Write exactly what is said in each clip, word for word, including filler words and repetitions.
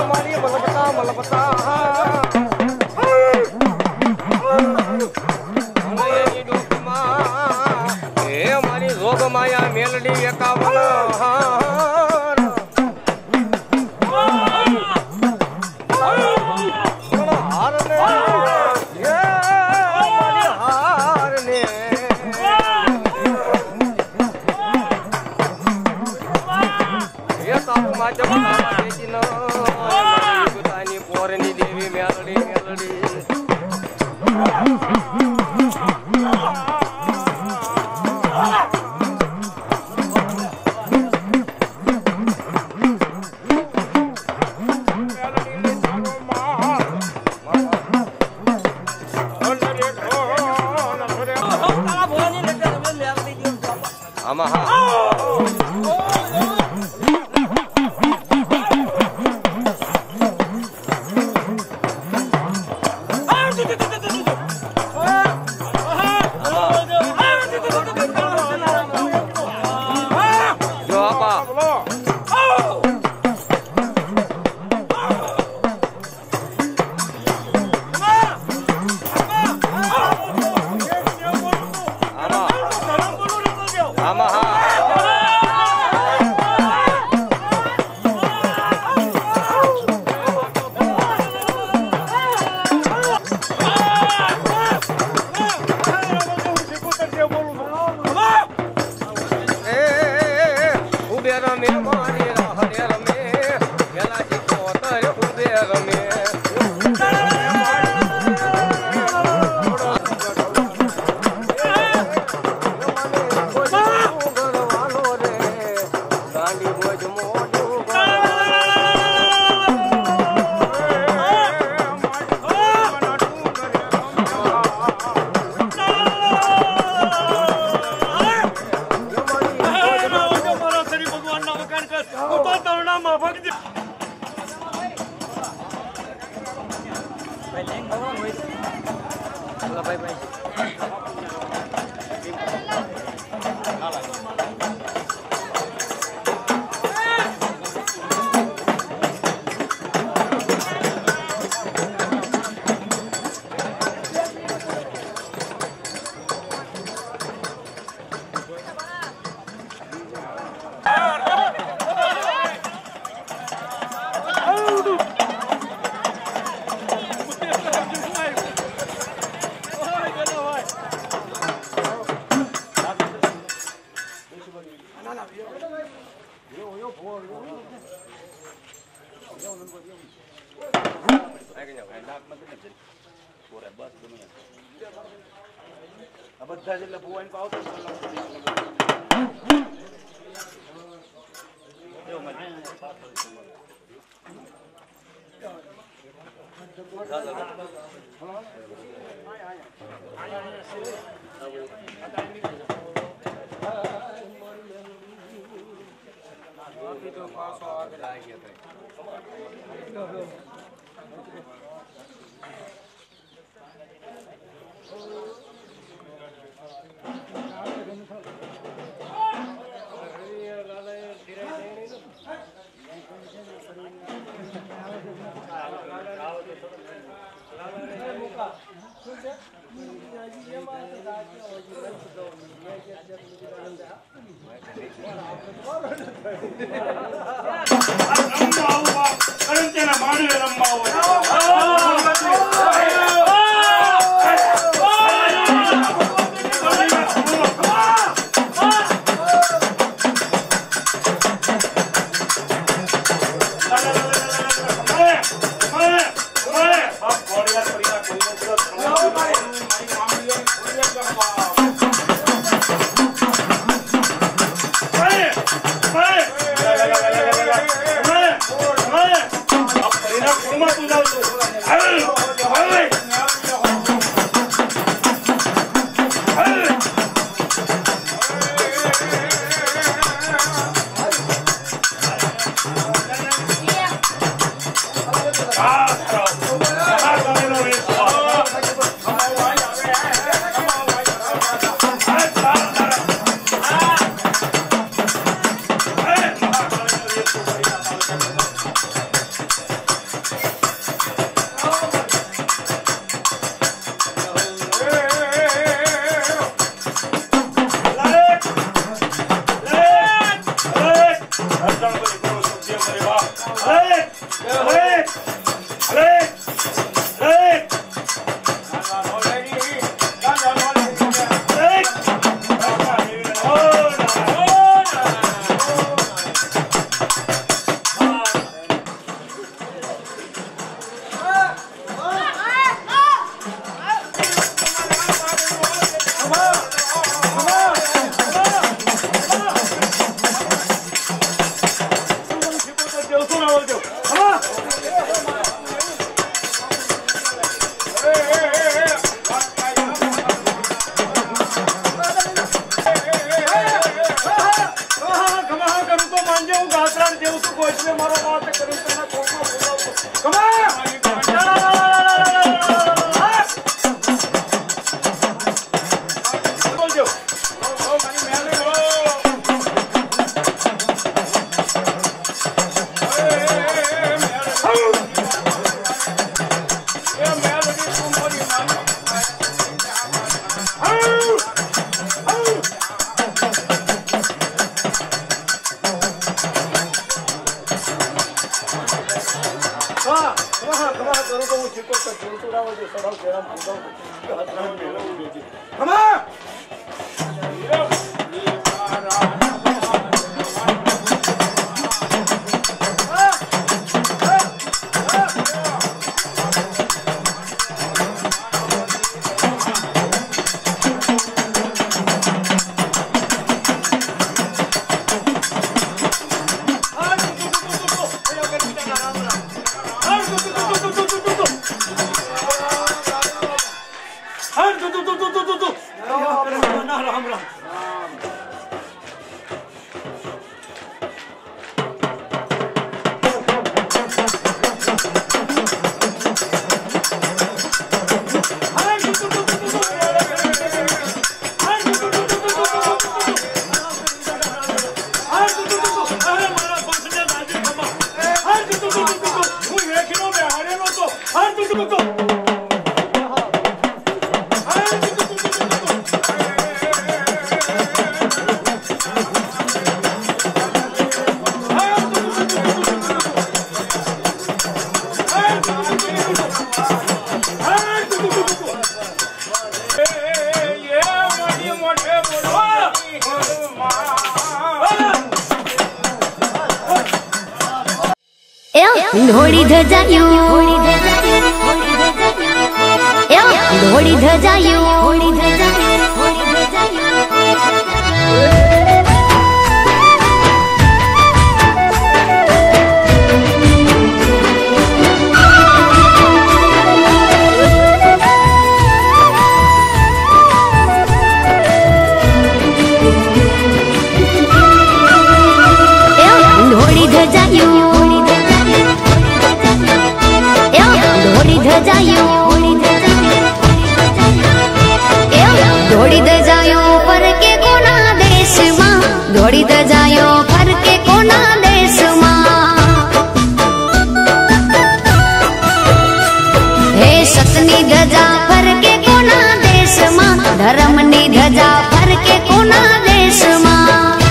મારી મલબતા મલબતા હે મારી જોગ માયા મેલડી એકાવન પોરની દેવી મેલડી મેલડી આમાં હા બધા જેટલા ભુવાન પાવતો પાછો આગળ આવી ગયા घोड़ी धजायू घोड़ी धजायू घोड़ी धजायू घोड़ी धजायो पर के कोना देश मां घोड़ी धजायो पर के कोना देश मां हे सतनी धजा पर के कोना देश मां धर्मनी धजा पर के कोना देश मां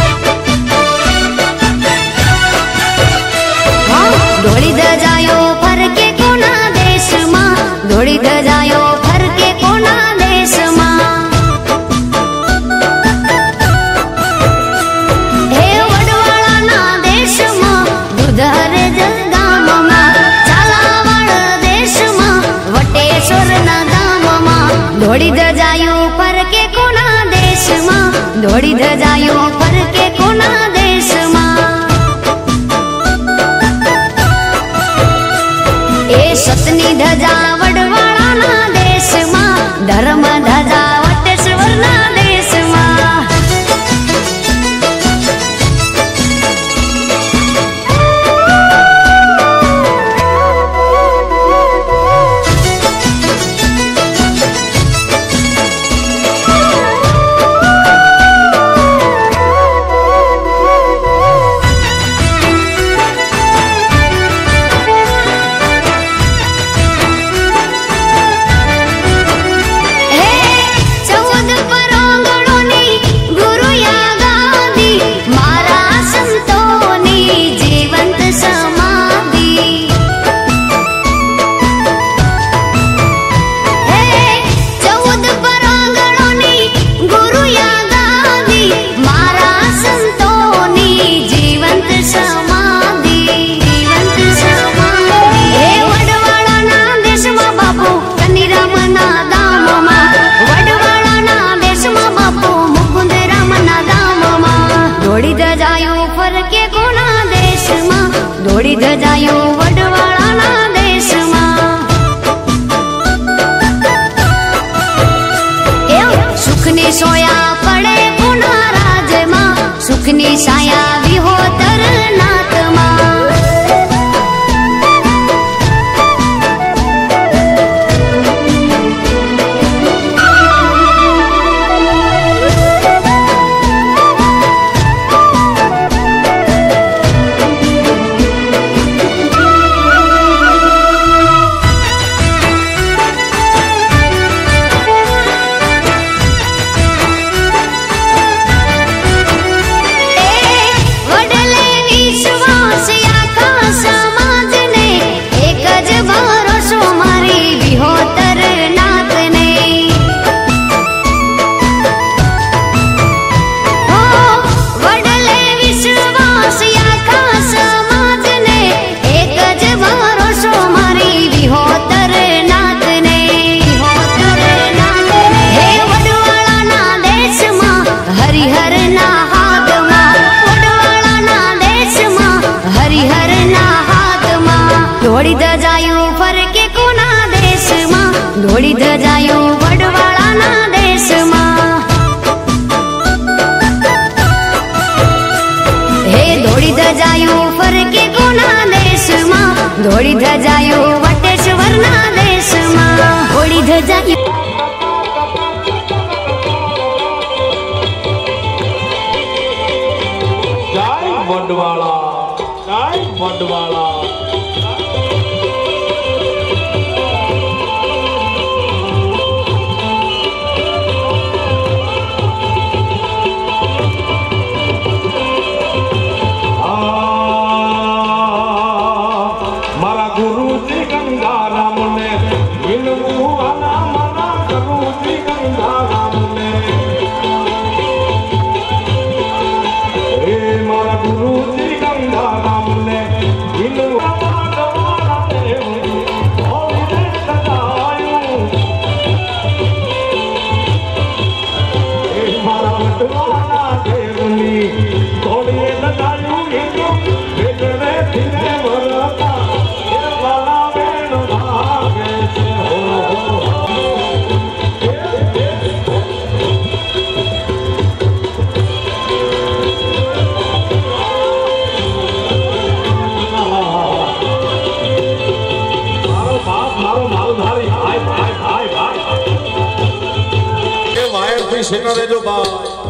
घोड़ी धजायो पर के कोना देश मां घोड़ी धजायो पर के कोना देश मां हे वडवाळा ना देश मां दुधर जगाम मां चालावाड़ देश मां वटेश्वर ना गाम मां घोड़ी धजायो पर के कोना देश मां घोड़ी धजायो पर के कोना देश मां ए सतनी धजा वडवाळा ना देश मां धर्म धजा वटेश्वर ना देश मां हे ધોળી ધજાયું વડવાળાના દેશમાં હે ધોળી ધજાયું ફરકે કોના દેશમાં ધોળી ધજાયું વટેશ્વરના દેશમાં ધોળી ધજાયું વડવાળા જય વડવાળા મારા ગુરુજી ગંગારામ ને વિનવું આના મારા ગુરુજી ગંગારામ ને એ મારા ગુરુજી ગંગારામ ને વિનવું મારા વડવાળા દેવની થોડી લગાયું ધીરે ધીરે વરતા વાલા વેણ ભાગે છે મારો બાપ મારો માલધારી ભાઈ ભાઈ ભાઈ ભાઈ એ વાયર થી સેના દેજો બાપ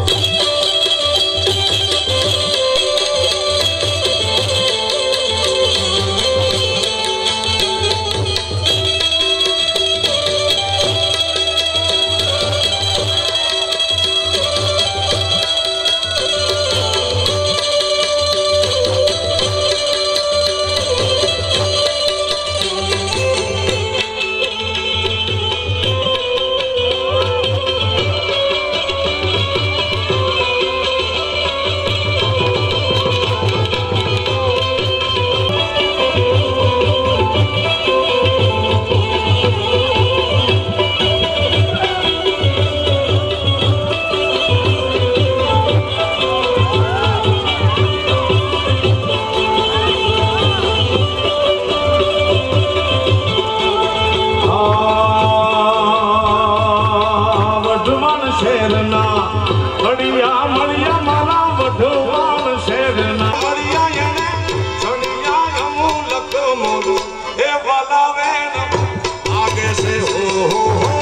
મળિયા મળિયા મારા વઢવાણ શેરના મળિયા એને સણિયા અમુ લખ મોરું એ વાલા વેણ આગે સે હો હો હો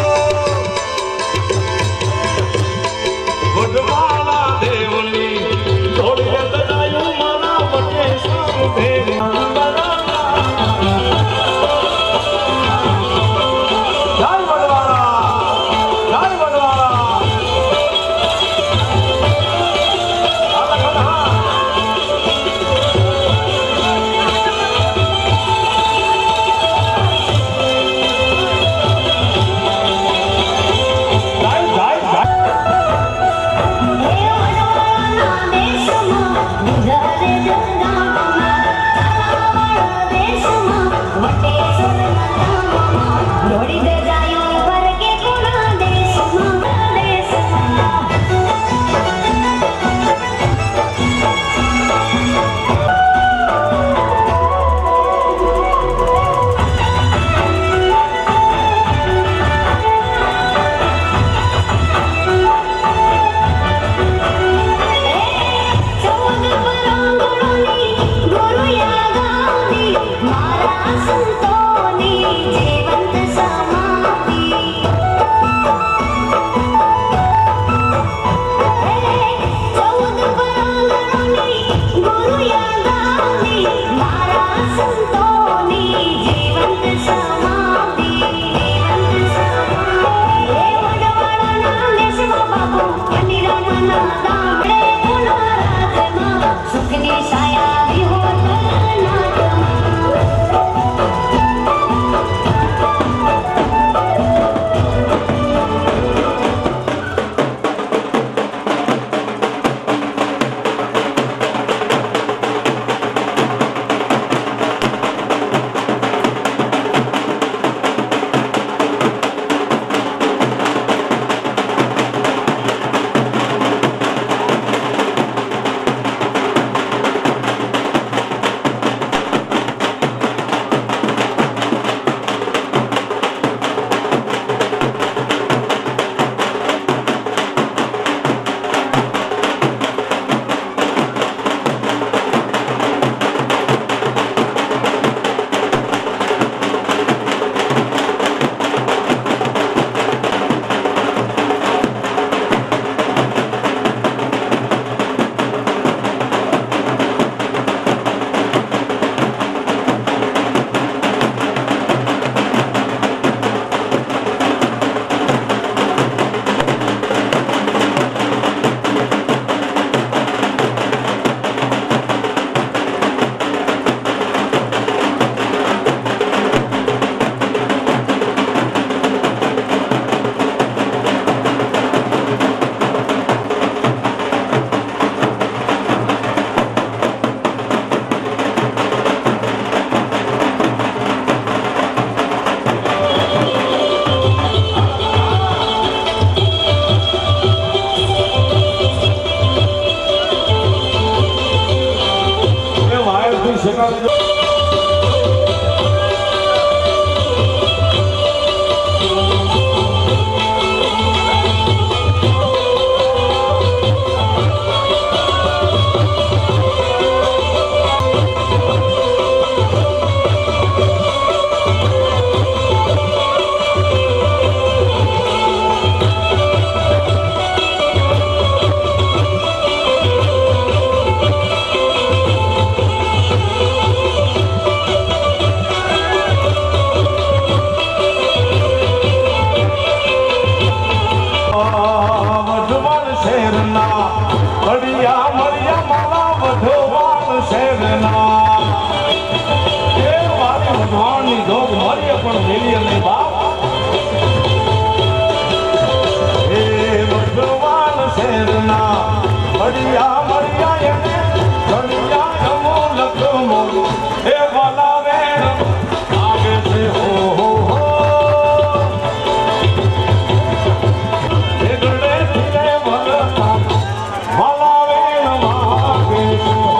વઢવાળા દેવની થોડી દડાયું મારા વટેશ્વર દેવના જય વડવાળા જય વડવાળા પણ મેલી નહીં બાપ હે ભગવાન શેરના મળ્યા મળ્યા એને મળ્યા નમો લખમો હે વાલા વેણ આગે છે હો હો હો હે ગળે ધીરે વરતા વાલા વેણ વાગે છે હો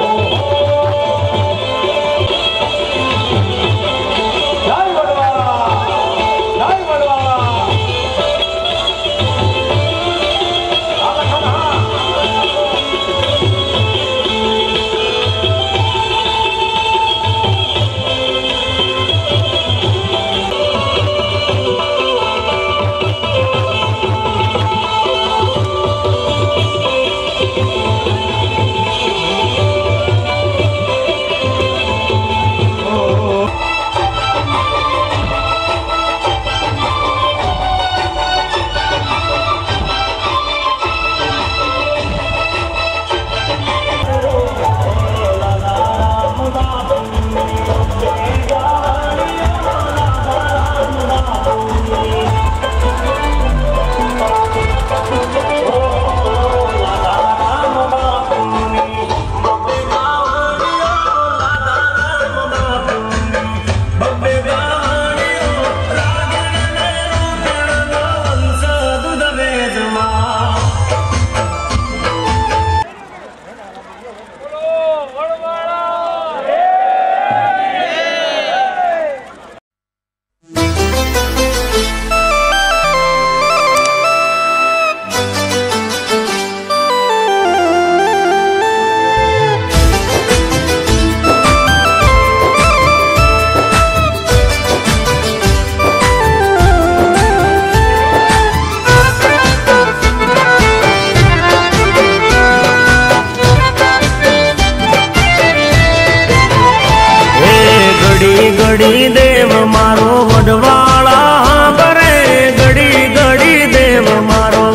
गड़ी देव मारो वडवाला बरे गड़ी गड़ी देव मारो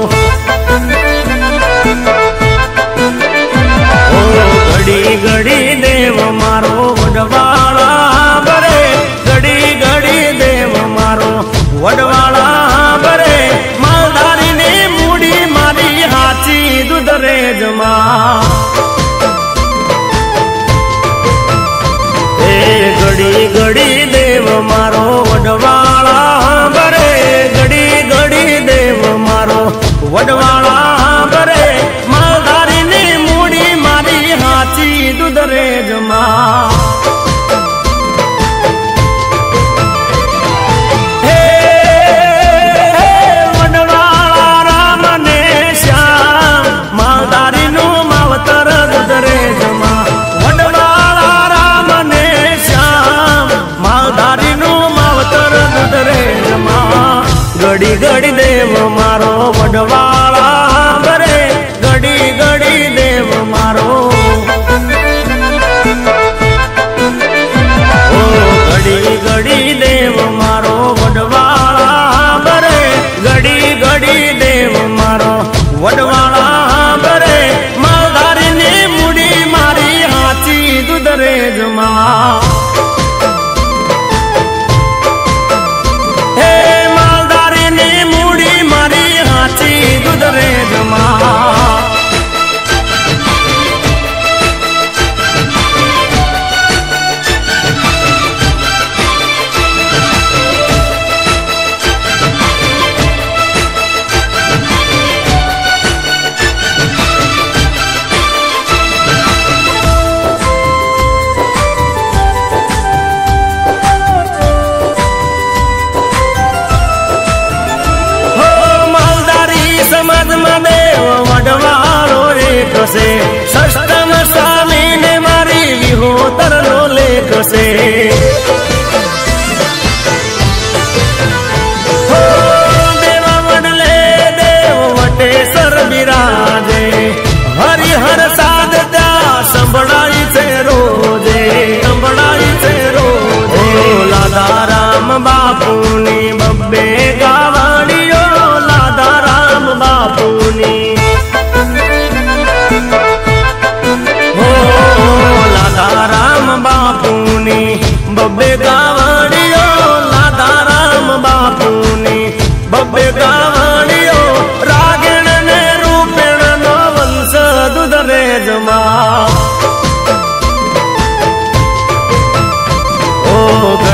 ओ गड़ी गड़ी देव मारो वडवाला बरे गड़ी गड़ी देव मारो वडवाला बरे मालधारी ने मूडी मारी हाची दूध रे जमा गड़ी गड़ी देव मारो वडवाला बरे गड़ी गड़ी देव मारो वडवाला बरे मालधारी ने मूडी मारी हाची दूध रे जमा हे वडवाला राम ने श्याम मालधारी नु मावतर दूध रे जमा गड़ी गड़ी देव मारो वडवाला बरे गड़ी गड़ी देव मारो ओ गड़ी गड़ी देव मारो वडवाला बरे गड़ी गड़ी देव मारो वडवाला बरे मालधारी ने मुड़ी मारी हाची दूध रे जमा दूध रे जमा से सष्टम स्वामी ने मारी विहोतर नो लेख से हो देवा वडले देव वटे सर बिराजे हरिहर साध त्या संभळाई से रोजे संभळाई से रोजे लादा राम बापूनी बब्बे गावाड़ियो लादा राम बापूनी राम बापूनी बब्बे गावड़ियो ला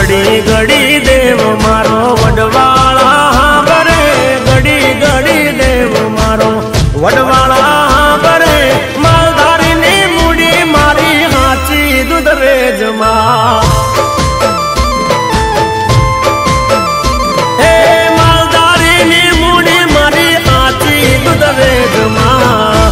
ઘડી ઘડી દેવ મારો વડવાળા બરે ઘડી ઘડી દેવ મારો વડવાળા બરે માલધારીની મૂડી મારી હાચી દૂધ રેજમાં હે માલધારીની મૂડી મારી હાચી દૂધ રેજમાં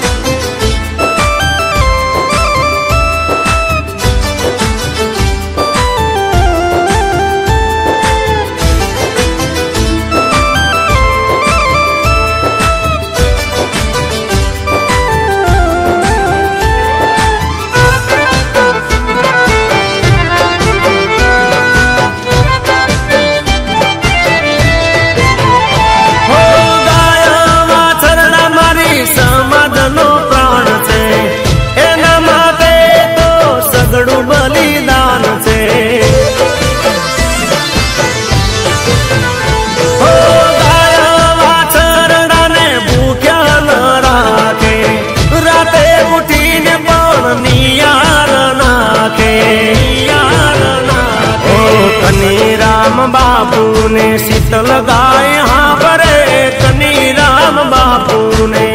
बापू ने शीतल गाय हाँ भरे कनी राम बापू ने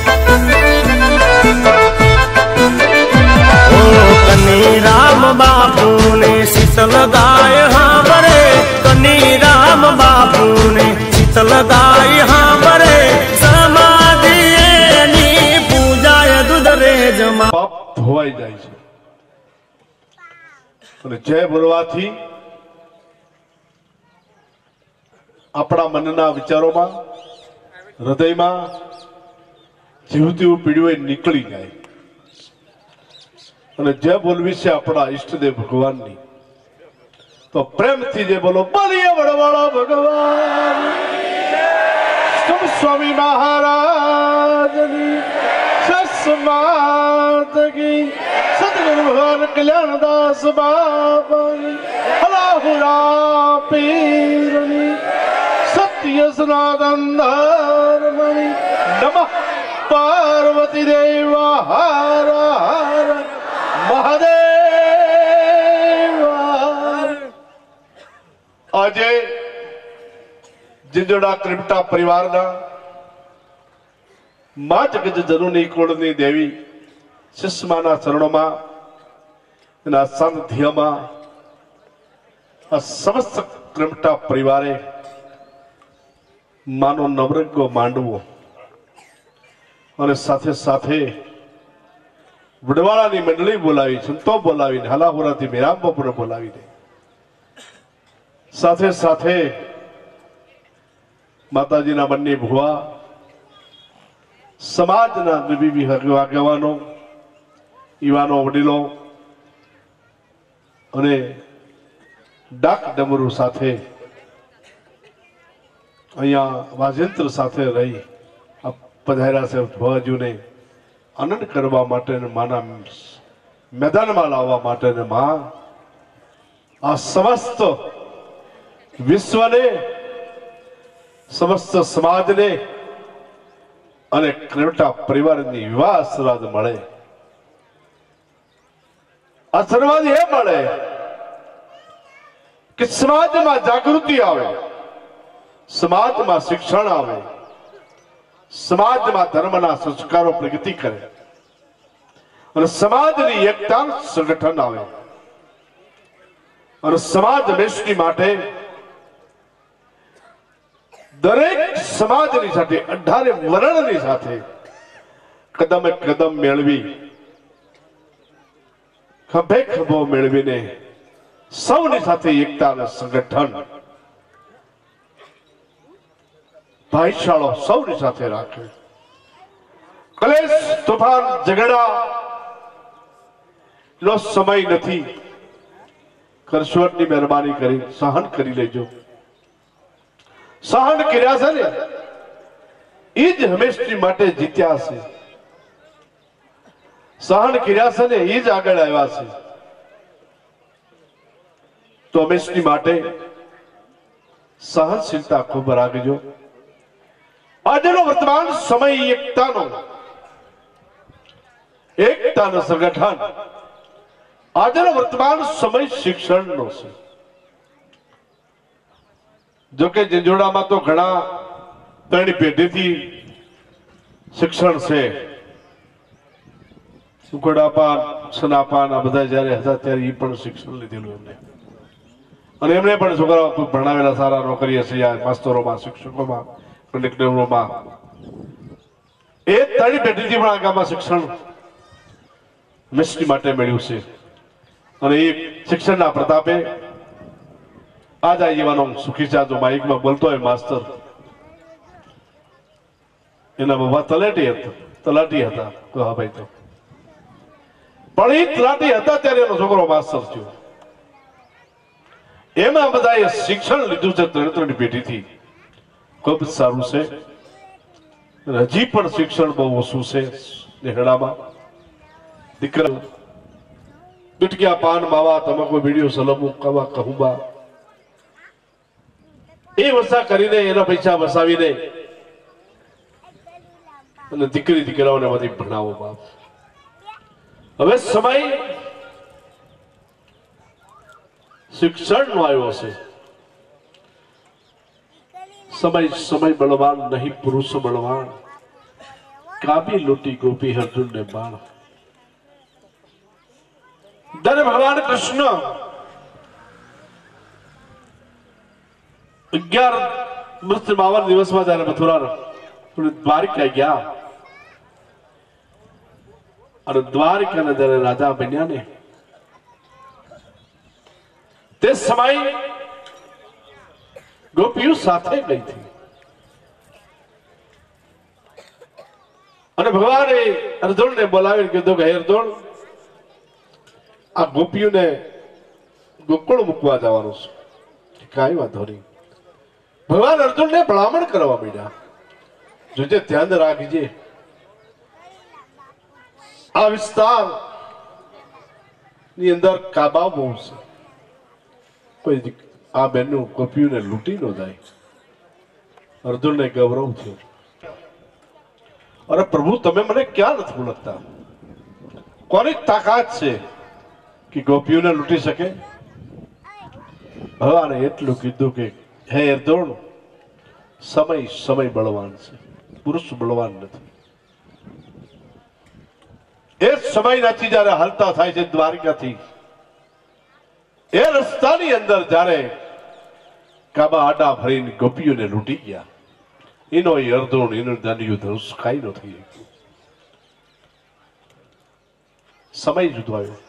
ओ कनी राम बापू ने शीतल गाय हाँ भरे कनी राम बापू ने शीतल गाय हाँ भरे समाधि नी पूजा दूध रे जमा પાપ ધોવાઈ જાય છે અને જય બોલવાથી આપણા મનના વિચારોમાં હૃદયમાં જીવતી પીડીઓ નીકળી જાય અને જે બોલવી છે આપણા ઈષ્ટદેવ ભગવાનની તો પ્રેમથી જે બોલો બોલીએ વડવાળા ભગવાન સ્વામી મહારાજની સસમાત કી સદગુરુ ભગવાન કલ્યાણદાસ બાબાની હલાહુરા પીરની સત્ય સનાતન ધર્મની નમઃ પાર્વતી દેવ હર હર મહાદેવ આજે जिंजोड़ा क्रिप्टा परिवारना मां जगत जननी कुळनी देवी शिष्यमाना चरणों में सानिध्य में समस्त क्रिप्टा परिवारे मानो नवरंगो मांडवो और साथे साथे वडवाळानी मंडली बोलावी संतो बोलावी हलाहुराथी मेराम बापूने बोलावी दे साथे साथे माताजीना बन्नी भुवा समाजना विविध આગેવાનો યુવાનો વડીલો અને ડાક ડમરૂ સાથે અહીંયા વાજંત્ર સાથે રહી આ પધાર્યા છે ભુવાજીને આનંદ કરવા માટે ને માના મેદાનમાં લાવવા માટે ને માં આ સમસ્ત વિશ્વને समस्त समाज ने अने क्रिप्टा परिवार की विवाह आशीर्वाद मळे आशीर्वाद ये मळे कि समाज में जागृति आवे समाज में शिक्षण आवे समाज में धर्मना संस्कारों प्रगति करे और समाज की एकता संगठन आवे और समाज देशनी माटे दरेक समाजनी साथे अठारे वर्णनी साथे कदम कदम मेळवी खभे खभो मेळवीने सौनी साथे एकता ने संगठन भाईचारो सौनी साथे राखे कलेश तूफान झगड़ा नो समय नथी करशोटनी मेहरबानी करी सहन करी लेजो सहन કર્યા છે ને એ જ હંમેશની માટે જીત્યા છે सहन કર્યા છે ને એ જ આગળ આવ્યા છે તો હંમેશની માટે સહનશીલતા ખૂબ રાખજો આજનો વર્તમાન સમય એકતાનો એકતાનો સંગઠન આજનો વર્તમાન સમય શિક્ષણનો છે જો કે ઝીંઝોડામાં તો ઘણા ત્રણ પેઢીથી શિક્ષણ છે. સુખડાપાન સનાપાન આ બધા જયારે હતા ત્યારે એ પણ શિક્ષણ લીધેલું એમને, અને એમને પણ છોકરાઓ ભણાવેલા સારા નોકરી હશે, માસ્તરોમાં, શિક્ષકોમાં, કંડક્ટરોમાં. એ ત્રણ પેઢીથી પણ આ ગામમાં શિક્ષણ મિસ્ટી માટે મળ્યું છે. અને એ શિક્ષણના પ્રતાપે આજ આ યુવાનો સુખી છે. જો માઇકમાં બોલતો હોય માસ્તર, એના બાબા તલાટી હતા, તલાટી હતા તો હા ભાઈ તો પણ એ તલાટી હતા ત્યારે એનો છોકરો માસ્તર થયો. એમાં બધાએ શિક્ષણ લીધું છે ત્રણ ત્રણ પેઢીથી. ખૂબ સારું છે. હજી પણ શિક્ષણ બહુ ઓછું છે નેહડામાં. દીકરા ગુટક્યા, પાન, માવા, તમાકુ, બીડીઓ, સલમુ, કવા, કહુંબા એ વસા કરીને એના પૈસા વસાવીને અને દીકરી દીકરાઓને બધી ભણાવો બાપ. હવે સમય શિક્ષણ નો આવ્યો છે. સમય સમય બળવાન નહીં પુરુષ બળવાન, કાબી લૂટી ગોપી અર્જુન ને બાણ. ત્યારે ભગવાન કૃષ્ણ અગિયાર વર્ષ બાવન દિવસમાં જયારે મથુરા દ્વારિકા ગયા અને દ્વારિકાના જયારે રાજા બન્યા ને તે સમય ગોપીઓ સાથે ગઈ હતી. અને ભગવાને અર્જુનને બોલાવીને કીધું કે હે અર્જુન, આ ગોપીઓને ગોકુળ મૂકવા જવાનું છે. કાંઈ વાંધો નહીં. ભગવાન અર્જુનને ભલામણ કરવા માંડ્યા, જોજે ધ્યાન રાખજે, આ વિસ્તાર ની અંદર કાબા બહુ છે, કોઈ આ બેનનું ગોપીઓને લૂંટી ન જાય. અર્જુનને ગૌરવ થયો, અરે પ્રભુ તમે મને ક્યાં નથી ઓળખતા? કોની તાકાત છે કે ગોપીઓને લૂંટી શકે? ભગવાને એટલું કીધું કે હે અર્જુન, સમય સમય બળવાન છે, પુરુષ બળવાન નથી. એ સમય નથી જયારે હાલતા થાય છે દ્વારિકાથી, એ રસ્તાની અંદર જયારે કાબા આડા ભરીને ગોપીઓને લૂંટી ગયા, એનો એ અર્જુન એનું દાંડિયું ધનુષ કાંઈ ન થઈ ગયું. સમય જુદો આવ્યો.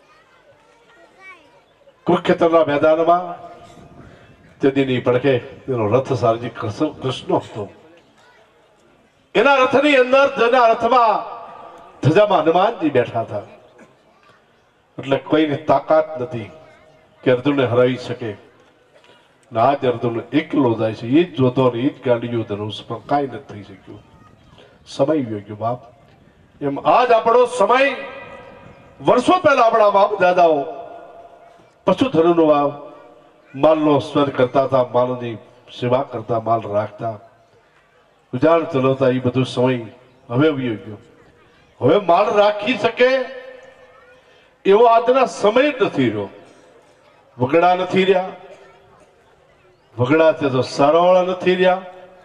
કુરુક્ષેત્રના મેદાનમાં તેની પડખે તેનો રથ સારજી કૃષ્ણ હતો. એના રથની અંદર જેના રથમાં ધજામાં હનુમાનજી બેઠા હતા. એટલે કોઈની તાકાત નથી કે અર્જુનને હરાવી શકે. આજ અર્જુન એકલો જાય છે, એ જ જોતો ને એ જ ગાંડીઓ ધનુષ, પણ કાંઈ નથી થઈ શક્યું. સમય ગયો ગયો બાપ. એમ આજ આપણો સમય વર્ષો પહેલા આપણા બાપ દાદાઓ પશુધનનો વાવ માલનો સ્વર કરતા હતા, માલની સેવા કરતા, માલ રાખતા, ઉજાણ ચલાવતા. એ બધું સમય હવે વયો ગયો. હવે માલ રાખી શકે એવો આજના સમય નથી રહ્યો. વગડા નથી રહ્યા, વગડા તે તો સારાવાળા નથી રહ્યા.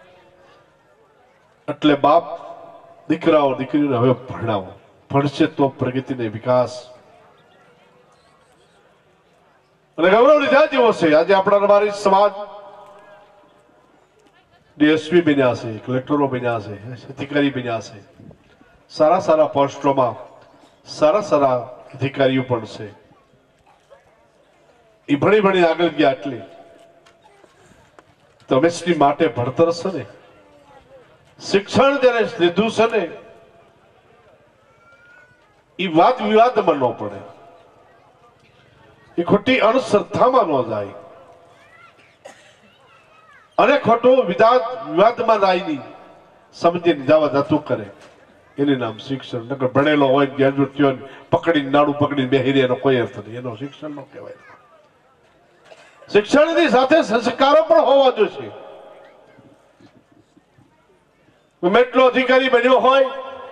એટલે બાપ દીકરાઓ દીકરીઓને હવે ભણાવો, ભણશે તો પ્રગતિ ને વિકાસ. અને ગૌરવ લીધા જેવો છે. આજે આપણા અમારી સમાજ ડીએસપી બન્યા છે, કલેક્ટરો બન્યા છે, અધિકારી બન્યા છે, સારા સારા પોસ્ટોમાં સારા સારા અધિકારીઓ પણ છે. એ ભણી ભણી આગળ ગયા. એટલી તમેશની માટે ભણતર છે ને, શિક્ષણ જયારે લીધું છે ને, એ વાદ વિવાદમાં ન પડે, એ ખોટી અણશ્રદ્ધામાં ન જાય, અને ખોટું વિવાદ વિવાદમાં જાય નહીં, સમજી જવા જતું કરે. એનું નામ શિક્ષણ. નકર ભણેલો હોય ગ્રેજ્યુએટ થયો પકડીને નાડું પકડીને બેહી રહે એનો કોઈ અર્થ નહીં. એનો શિક્ષણ નો કહેવાય. શિક્ષણની સાથે સંસ્કારો પણ હોવા જોઈએ. એટલો અધિકારી બન્યો હોય,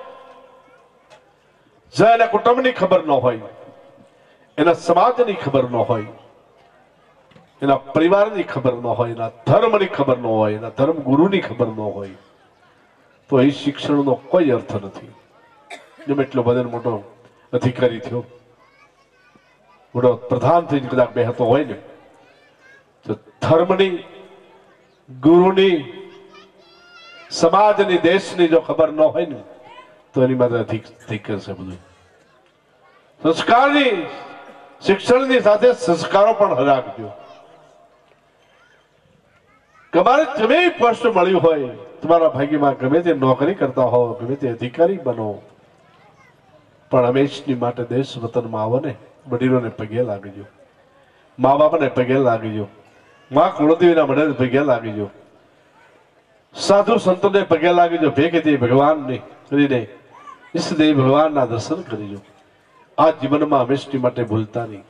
જેના કુટુંબની ખબર ન હોય, એના સમાજની ખબર ન હોય, એના પરિવારની ખબર ન હોય, એના ધર્મની ખબર ન હોય, એના ધર્મ ગુરુની ખબર ન હોય, તો એ શિક્ષણનો કોઈ અર્થ નથી. ગમે એટલો બધો મોટો અધિકારી થયો, મોટો પ્રધાન થઈને કદાચ બેહતો હોય ને, તો ધર્મની, ગુરુની, સમાજની, દેશની જો ખબર ન હોય ને, તો એની માટે અધિક કરશે બધું. સંસ્કારની, શિક્ષણની સાથે સંસ્કારો પણ રાખજો. તમારે ગમે પોસ્ટ મળ્યું હોય, તમારા ભાગ્યમાં ગમે તે નોકરી કરતા હો, ગમે તે અધિકારી બનો, પણ હંમેશની માટે દેશ વતનમાં આવો ને, વડીલોને પગે લાગજો, મા બાપને પગે લાગજો, મા કુળદેવીના મને પગે લાગજો, સાધુ સંતોને પગે લાગજો, ભેગેથી ભગવાનને કરીને ઈષ્ટદેવ ભગવાનના દર્શન કરજો. આ જીવનમાં હંમેશની માટે ભૂલતા નહીં.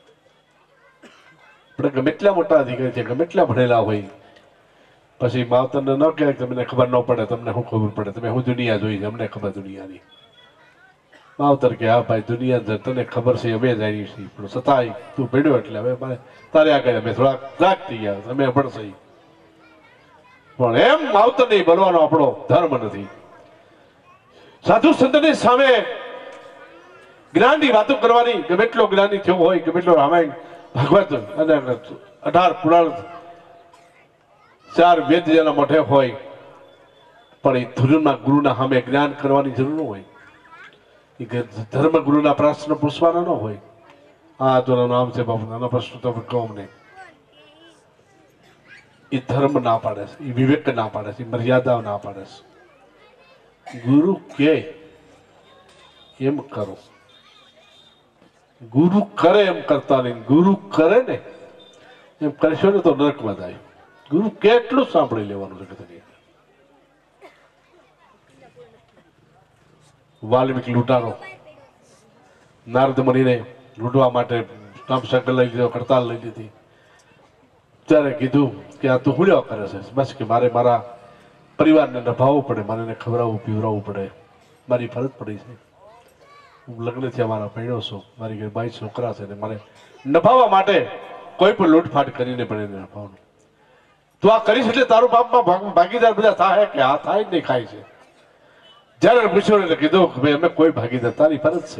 આપણે ગમે એટલા મોટા અધિકારી છે, ગમે એટલા ભણેલા હોય, પછી માવતરને ન કહેવાય તમને ખબર ન પડે, તમને શું ખબર પડે, તમે હું દુનિયા જોઈ છે, અમને ખબર દુનિયાની. માવતર કે હા ભાઈ દુનિયા તને ખબર છે, અમે જાણીએ છીએ, પણ છતાંય તું ભેડ્યો એટલે હવે મારે તારે આગળ અમે થોડાક રાગ થઈ ગયા, અમે ભણશે. પણ એમ માવતર નહીં બનવાનો આપણો ધર્મ નથી. સાધુ સંતની સામે જ્ઞાનની વાતો કરવાની, ગમે એટલો જ્ઞાની થયો હોય, ગમે એટલો રામાયણ, ભાગવત અને અઢાર પુરાણ, ચાર વેદ જેના મોઢે હોય, પણ એ ધર્મના ગુરુના સામે જ્ઞાન કરવાની જરૂર ન હોય. એ ધર્મ ગુરુના પ્રશ્ન પૂછવાના ન હોય. આ તો નામ છે બાપુ, નાના પ્રશ્ન તો કહો અમને. એ ધર્મ ના પાડે છે, એ વિવેક ના પાડે છે, મર્યાદા ના પાડે છે. ગુરુ કે એમ કરો, ગુરુ કરે એમ કરતા નહીં. ગુરુ કરે ને એમ કરશો ને તો નરકમાં જાય. ગુરુ કેટલું સાંભળી લેવાનું છે. વાલ્મીકી લૂંટારો નારદ મુનિને લૂંટવા માટે સંકલ્પ લઈ લીધો, કરતાલ લઈ લીધી. ત્યારે કીધું કે આ તું હુડ્યો કરે છે, બસ કે મારે મારા પરિવારને નભાવવું પડે, મારે એને ખવડાવવું પીવડાવવું પડે, મારી ફરજ પડી છે. હું લગ્ન થયા મારા પહેણ્યો છું, મારી ઘરે બાઈ છોકરા છે, ને મારે નભાવવા માટે કોઈ પણ લૂંટફાટ કરીને પણ એને નભાવવાનું. તું આ કરીશ એટલે તારું બાપમાં ભાગીદાર બધા થાય કે આ થાય જ નહીં, ખાય છે. જયારે પૂછ્યું એટલે કીધું કે ભાઈ અમે કોઈ ભાગીદાર, તારી ફરજ છે.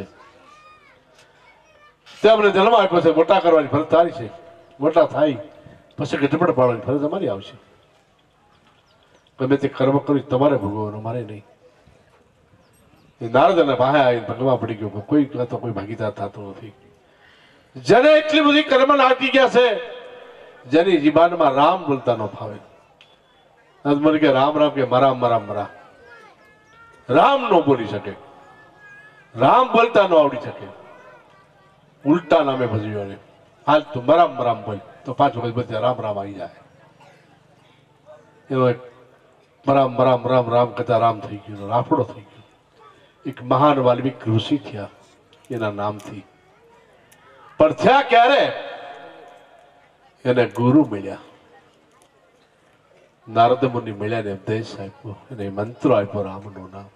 તે અમને જન્મ આપ્યો છે, મોટા કરવાની ફરજ તારી છે. મોટા થાય પછી ગઢપડ પાડવાની ફરજ અમારી આવશે. ગમે તે કર્મ કર્યું તમારે ભોગવવાનું, મારે નહીં. એ નારદ અને પાસે આવીને ભગવા પડી ગયો, કોઈ તો કોઈ ભાગીદાર થતું નથી. જેને એટલી બધી કર્મ નાખી ગયા છે, જેની જીબાનમાં રામ બોલતા ન ફાવે. મને કે રામ રામ કે મરા મરા મરા, રામ નો બોલી શકે, રામ બોલતા ન આવડી શકે. ઉલટા નામે ભજવ્યો ને હાલ તું મરામ મરામ બોલ તો પાછું બધા રામ રામ આવી જાય. એનો એક મરામ મરામ રામ રામ કરતા રામ થઈ ગયો, રાફડો થઈ ગયો. એક મહાન વાલ્મીક ઋષિ થયા એના નામથી. પણ થયા ક્યારે? એને ગુરુ મળ્યા, નારદ મુનિ મળ્યા ને ઉપદેશ આપ્યો, એને મંત્રો આપ્યો રામનું નામ.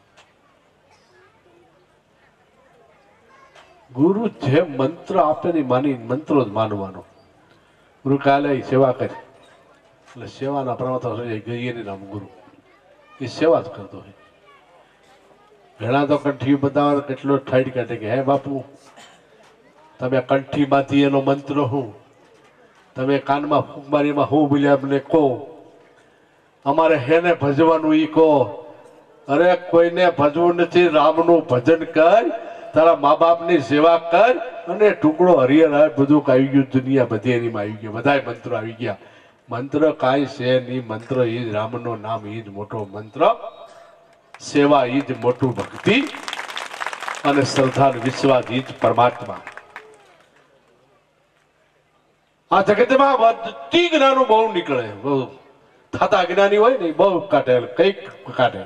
ગુરુ જે મંત્ર આપે ને માની મંત્રો જ માનવાનો. ગુરુ કાલે સેવા કરી એટલે સેવાના પ્રમાણ ગઈએ ને નામ ગુરુ, એ સેવા જ કરતો હોય. ઘણા તો કંઠી બધા કેટલો ઠાઈડ કાઢે કે હે બાપુ તમે કંઠીમાંથી એનો મંત્ર હું, તમે કાનમાં ફૂંકમારીમાં હું બોલ્યા મને કહો, અમારે હેને ભજવાનું ઈ કહો. અરે કોઈને ભજવું નથી, રામનું ભજન કર, તારા મા બાપની સેવા કર, અને ટુકડો હરિયર બધું આવી ગયું, દુનિયા બધી એનીમાં આવી ગયું, બધા મંત્રો આવી ગયા. મંત્ર કાંઈ છે નહીં, મંત્ર એ જ રામનો નામ, એ જ મોટો મંત્ર. સેવા એ જ મોટું ભક્તિ, અને શ્રદ્ધા વિશ્વાસ એ જ પરમાત્મા. આ જગતમાં બધી જ્ઞાનો બહુ નીકળે, બહુ થતા જ્ઞાની હોય ને બહુ કાઢે, કઈક કાઢે.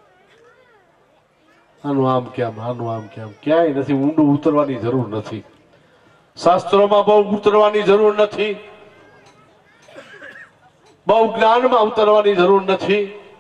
આનું આમ કેમ, આનું આમ કેમ, ક્યાંય નથી. ઊંડું ઉતરવાની જરૂર નથી, શાસ્ત્રોમાં બહુ ઉતરવાની જરૂર નથી, બહુ જ્ઞાનમાં ઉતરવાની જરૂર નથી.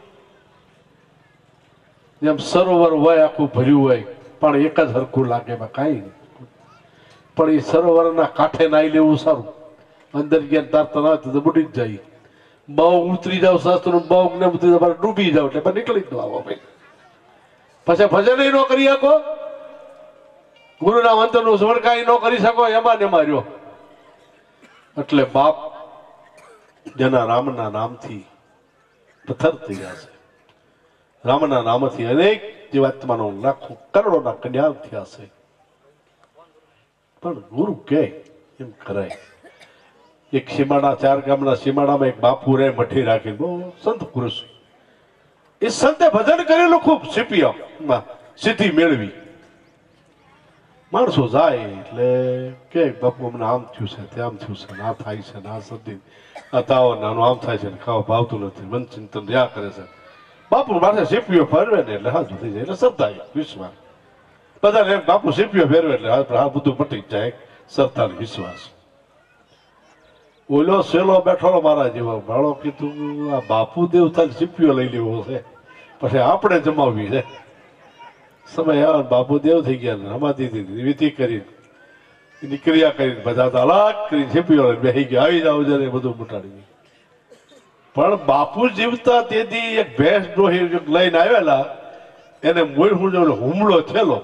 જેમ સરોવર હોય આખું ભર્યું હોય પણ એક જ હરખું લાગે, એમાં કાંઈ નહીં. પણ એ સરોવરના કાંઠે નાઈ લેવું સારું, અંદર ગયા તાર તણાવ તો બુડી જ જાય. બહુ ઉતરી જાવ શાસ્ત્ર બહુ ને બધું તમારે ડૂબી જાવ એટલે નીકળી જ આવો ભાઈ. પછી ભજન ન કરી શકો, ગુરુના મંત્ર નું સ્મરણ કાંઈ ન કરી શકો, એમાં ને એમાં રહ્યો. એટલે બાપ જેના રામના નામથી પથ્થર થઈ ગયા છે, રામના નામથી અનેક જીવાત્માનો લાખો કરોડોના કલ્યાણ થયા છે, પણ ગુરુ કે એમ કરાય. એક સીમાડા ચાર ગામના સીમાડામાં એક બાપુ રે મઠી રાખી, બહુ સંત પુરુષ. એ સંતે ભજન કરેલું ખૂબ, સીપીએમ સિદ્ધિ મેળવી. માણસો જાય એટલે કે બાપુ અમને આમ થયું છે, તેમ થયું છે, આ થાય છે, આ સદી આ તાવ નાનું આમ થાય છે, ખાવા ભાવતું નથી, મન ચિંતન રહ્યા કરે છે. બાપુ માથે સીપીઓ ફેરવે ને એટલે હાજુ થઈ જાય, એટલે શ્રદ્ધા વિશ્વાસ. બધા બાપુ સીપીઓ ફેરવે એટલે આ બધું પટી જાય, શ્રદ્ધા વિશ્વાસ. ઓલો સેલો બેઠો મારા જેવા ભાડો કીધું આ બાપુ દેવતા સીપીઓ લઈ લેવો છે, પછી આપણે જમાવવી છે. સમય આવે બાપુ દેવ થઈ ગયા, હમાતી વિધિ કરી એની ક્રિયા કરીને બધા તો અલગ કરી સીપીઓ બેસી ગયા, આવી જાવ જયારે બધું મટાડી. પણ બાપુ જીવતા તેથી એક ભેંસ ડોહી લઈને આવેલા, એને મૂળ હું હુમલો થયેલો.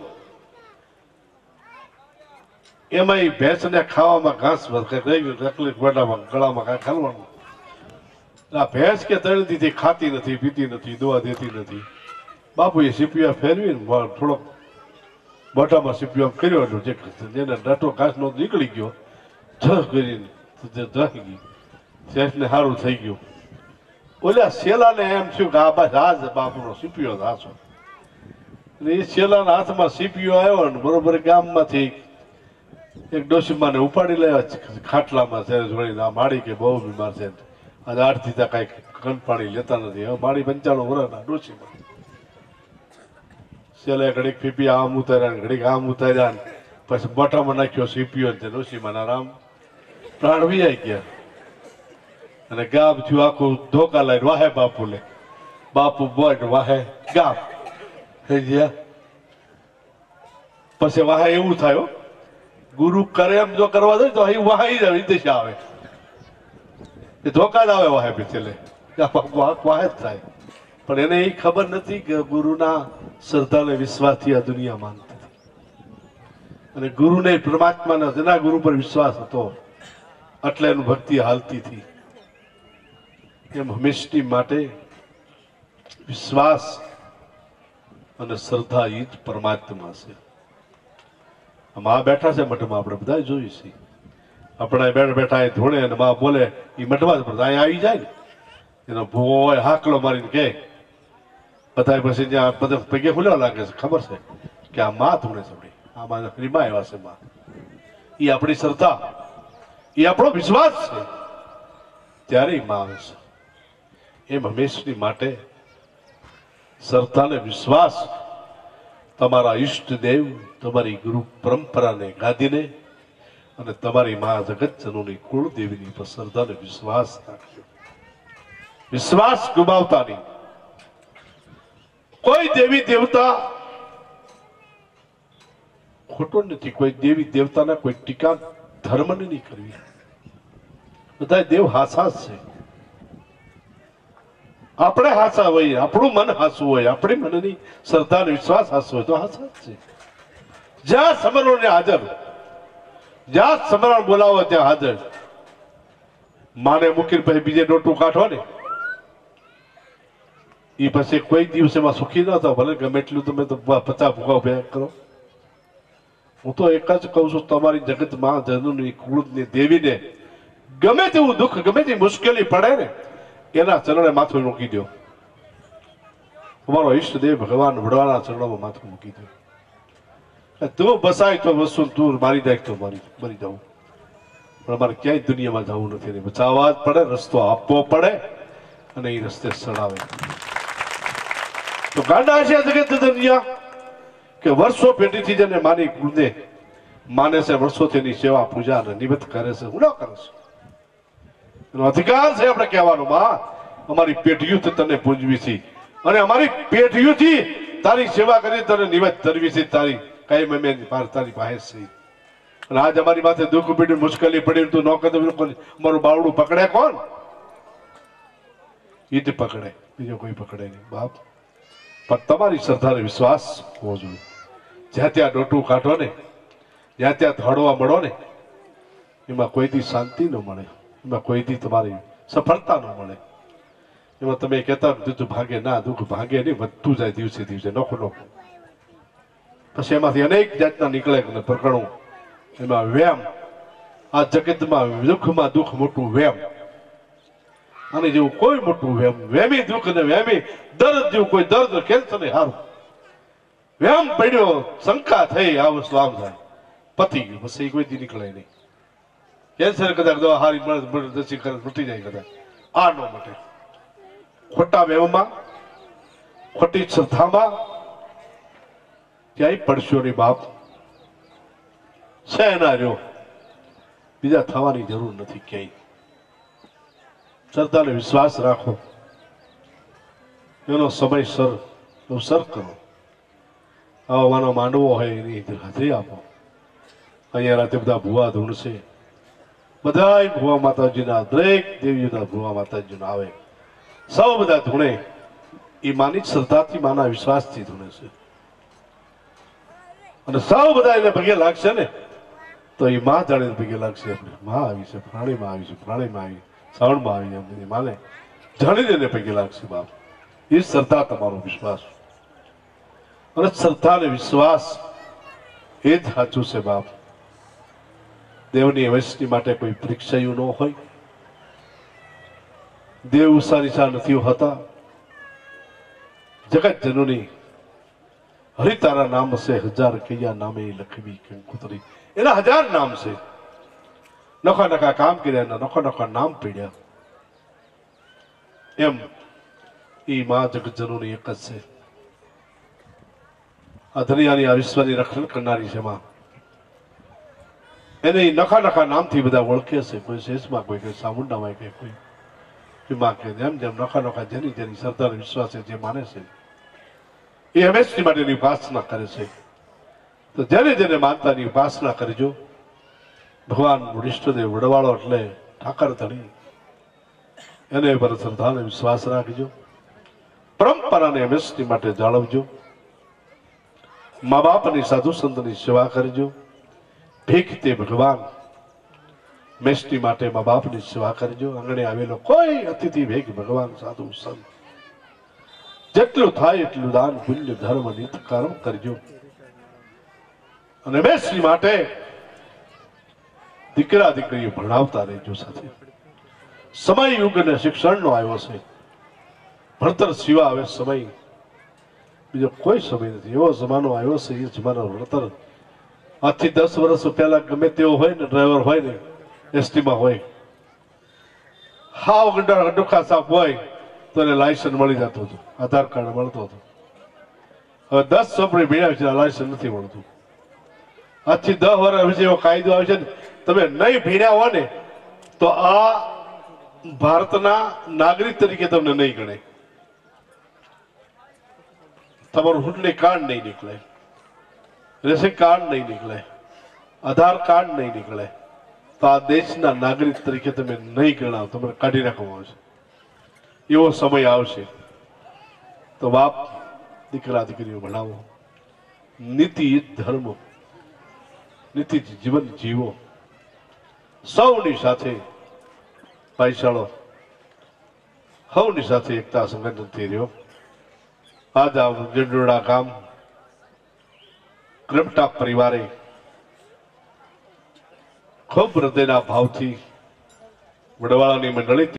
એમાં એ ભેંસ ને ખાવામાં ઘાસ તકલીફ ગોડામાં ગળામાં કાંઈ ખાવાનું. આ ભેંસ કે તળી દીધી, ખાતી નથી, પીતી નથી, દવા દેતી નથી. બાપુ એ સીપીઓ ફેરવી થોડોક બોટામાં સીપીઓ કર્યો, જેને ડટો ઘાસ નો નીકળી ગયો, જસ કરીને જઈ ગઈ, શેઠને સારું થઈ ગયું. ઓલા શેલાને એમ થયું કે આ બસ આ જ બાપુનો સીપીઓ હાથો. એ શેલાના હાથમાં સીપીઓ આવ્યો ને બરોબર ગામમાંથી એક ડોશીમાને ઉપાડી લેવા ખાટલામાં છે જોડીને. આ માળી કે બહુ બીમાર છે, આજે આઠથી ત્યાં કાંઈ કણ પાણી લેતા નથી. હવે માળી પંચાણું વર્ષના ડોશીમાં છેલ્લે ઘડીક પીપી આમ ઉતાર્યા ને ઘડીક આમ ઉતાર્યા ને પછી બોટામાં નાખ્યો સીપીઓ ને ડોશીમાના રામ પ્રાણ વી ગયા. અને ગામ થયું આખું ધોકા લઈને વાહે બાપુ લે, બાપુ બોટ વાહે ગામ થઈ ગયા. પછી વાહે એવું થાય ગુરુ કરે એમ જો કરવા દે તો અહીં વાહી જ વિદેશ આવે, એ ધોકા જ આવે વાહે પીછે વાહે જ થાય. પણ એને એ ખબર નથી કે ગુરુના શ્રદ્ધા ને વિશ્વાસથી આ દુનિયા માનતી હતી, અને ગુરુને પરમાત્માના જેના ગુરુ પર વિશ્વાસ હતો એટલે એનું ભક્તિ હાલતી હતી. એમ હંમેશની માટે વિશ્વાસ અને શ્રદ્ધા એ જ પરમાત્મા છે. માં બેઠા છે મઠમાં, આપણે બધા જોઈ છીએ. આપણે બેઠા બેઠા એ ધોણે અને માં બોલે એ મઠમાં જ પડતા અહીંયા આવી જાય ને, એનો ભૂવો હોય હાકલો મારીને કે બધા પછી જ્યાં બધા પગે ખુલ્યા લાગે છે, ખબર છે કે આ માં ધોણે છે, આમાં રીમા એવા છે માં. એ આપણી શ્રદ્ધા, એ આપણો વિશ્વાસ છે, ત્યારે એ માં આવે છે. એમ હંમેશની માટે શ્રદ્ધા ને વિશ્વાસ તમારા ઈષ્ટદેવ, તમારી ગુરુ પરંપરાને ગાદીને અને તમારી મા જગતજનોની કુળદેવીની પર શ્રદ્ધા ને વિશ્વાસ રાખજો. વિશ્વાસ ગુમાવતા નહીં. કોઈ દેવી દેવતા ખોટો નથી, કોઈ દેવી દેવતાના કોઈ ટીકા ધર્મને નહીં કરવી. બધા દેવ હાસા છે. આપણે હાસા હોય, આપણું મન હાસું હોય, આપણી મનની શ્રદ્ધા અને વિશ્વાસ હાસું હોય તો હાસા જ છે. જ્યાં સમરણ ને હાજર, જ્યાં સમરણ બોલાવો ત્યાં હાજર. માને મૂકીને પછી બીજે ડોટું કાઢો ને એ પછી કોઈ દિવસ એમાં સુખી ન થાવ, ભલે ગમે એટલું તમે તો પચાસ ભૂખા ભેગા કરો. હું તો એક જ કઉ છું, તમારી જગત માં જનની કુળની દેવીને ગમે તેવું દુઃખ, ગમે તેવી મુશ્કેલી પડે ને એના ચરણે માથું મૂકી દો. તમારો ઈષ્ટદેવ ભગવાન વડવાના ચરણોમાં માથું મૂકી દો. તું બસાય તો વસ્તુ તું મારી દે તો મારી મરી જવું, પણ અમારે ક્યાંય દુનિયામાં જવું નથી. બચાવવા જ પડે, રસ્તો આપવો પડે અને એ રસ્તે ચડાવે. તો ગાંડા છે જગત દુનિયા કે વર્ષો પેઢીથી જેને માની કુળને માને છે, વર્ષોથી એની સેવા પૂજા અને નિમિત્ત કરે છે. હું ન કરે છે, એનો અધિકાર છે આપણે કહેવાનો, માં અમારી પેઢીઓથી તને પૂજવી છે અને અમારી પેઢીઓથી તારી સેવા કરી તને નિવેદ કરવી છે. તારી કઈ મેં તારી પાસે છે અને આજ અમારી માથે દુઃખ પીડ્યું, મુશ્કેલી પડી, તું ન કદમ અમારું બાવડું પકડે કોણ? ઈ જ પકડે, બીજો કોઈ પકડે નહીં બાપ. પણ તમારી શ્રદ્ધાને વિશ્વાસ હોવો જોઈએ. જ્યાં ત્યાં ડોટું કાઢો ને, જ્યાં ત્યાં ધડવા મળો ને, એમાં કોઈથી શાંતિ ન મળે, એમાં કોઈથી તમારી સફળતા ન મળે. એમાં તમે કહેતા દુઃખ ભાગે ના, દુઃખ ભાગે નહીં, વધતું જાય દિવસે દિવસે, નોખું નોખું. પછી એમાંથી અનેક જાતના નીકળે પ્રકરણો. એમાં વ્યામ, આ જગતમાં દુઃખમાં દુઃખ મોટું વ્યામ, અને જેવું કોઈ મોટું વ્યામ, વેમી દુઃખ ને વેમી દર્દ જેવું કોઈ દર્દ કેન્સર ને હારું. વ્યામ પડ્યો, શંકા થઈ, આ વસ્તુ આમ થાય, પતી ગયું, બસ એ કોઈથી નીકળે નહીં. કેન્સર કદાચ દવા હારી મળે, દસી કરે મટી જાય, કદાચ આ ન મટે. ખોટા વેમમાં, ખોટી શ્રદ્ધામાં ક્યાંય પડશો નહીં બાપ. છે ના રહ્યો, બીજા થવાની જરૂર નથી ક્યાંય. શ્રદ્ધાને વિશ્વાસ રાખો, એનો સમયસર અવસર કરો. આવાનો માંડવો હોય એની હાજરી આપો. અહીંયા રાતે બધા ભુવા ધૂણશે, બધા ભુવા માતાજીના, દરેક દેવીઓના ભુવા માતાજીના આવે, સૌ બધા ધૂણે. એ માની શ્રદ્ધાથી, માના વિશ્વાસથી ધૂણે છે. અને સૌ બધા એને પગે લાગશે ને તો એ માં જાણે પગે લાગશે. માં આવી છે, પ્રાણીમાં આવી છે, પ્રાણીમાં આવી, શ્રાવણમાં આવી, એમ માને જાણીને એને પગે લાગશે બાપ. એ શ્રદ્ધા, તમારો વિશ્વાસ. અને શ્રદ્ધા અને વિશ્વાસ એ જ સાચું છે બાપ. દેવની અવશ્યની માટે કોઈ પરીક્ષાયું ન હોય. દેવ ઉષા નથી હોતા. જગત જનુની હરિ તારા નામ છે, હજાર કૈયા નામે લખવી કંકુતરી. એના હજાર નામ છે. નખા નખા કામ કર્યા, નખા નખા નામ પીડ્યા. એમ એ મા જગત જનુની એક જ છે. આ દુનિયાની, આ વિશ્વની રક્ષણ કરનારી છે માં. એને નખા નખા નામથી બધા ઓળખે છે. કોઈ શેષમાં, કોઈ કોઈ સામુંડામાં, કે કોઈ એમાં કે જેમ જેમ નખા નખા જેની જેની શ્રદ્ધા વિશ્વાસ જે માને છે એ હંમેશની માટેની ઉપાસના કરે છે. તો જેને જેને માનતાની ઉપાસના કરજો. ભગવાન વરિષ્ઠદેવ વડવાળો એટલે ઠાકર ધણી, એને પર શ્રદ્ધાને વિશ્વાસ રાખજો. પરંપરાને હંમેશની માટે જાળવજો. મા બાપની, સાધુ સંતની સેવા કરજો. ભીખ તે ભગવાન, મેષ્ટિ માટે મા બાપની સેવા કરજો. આંગણે આવેલો કોઈ અતિથિ ભેગ ભગવાન, સાધુ સંત, જેટલું થાય એટલું દાન, પુણ્ય, ધર્મ, નિત કર્મ કરજો. અને મેષ્ટિ માટે દીકરા દીકરીઓ ભણાવતા રહેજો. સાથે સમય યુગ અને શિક્ષણનો આવ્યો છે. ભણતર સિવાય આવે સમય, બીજો કોઈ સમય નથી. એવો જમાનો આવ્યો છે, એ જમાનો ભણતર. આજથી દસ વર્ષ પહેલા ગમે તેવો હોય ને, ડ્રાઈવર હોય ને, એસટીમાં હોય, હાવ ગંડા ડુખા સાપ હોય તો એને લાયસન્સ મળી જતું હતું, આધાર કાર્ડ મળતો હતું. હવે દસ ચોપડી ભીડ્યા છે, લાયસન્સ નથી મળતું. આજથી દસ વર્ષ પછી એવો કાયદો આવે છે ને, તમે નહીં ભીડ્યા હો ને તો આ ભારતના નાગરિક તરીકે તમને નહીં ગણે. તમારું ચૂંટણી કાર્ડ નહીં નીકળે, રેશન કાર્ડ નહીં નીકળે, આધાર કાર્ડ નહીં નીકળે, તો આ દેશના નાગરિક તરીકે તમે નહીં ગણાવ, તમને કાઢી નાખવામાં આવશે. એવો સમય આવશે. તો બાપ, દીકરા દીકરીઓ ભણાવો, નીતિ ધર્મ, નીતિ જીવન જીવો. સૌની સાથે ભાઈચારો, સૌની સાથે એકતા સંગઠનથી રહ્યો. આજ આ ગંડોળા ગામ ક્રમટા પરિવારે ખૂબ હૃદયના ભાવથી વડવાળાની મંડળી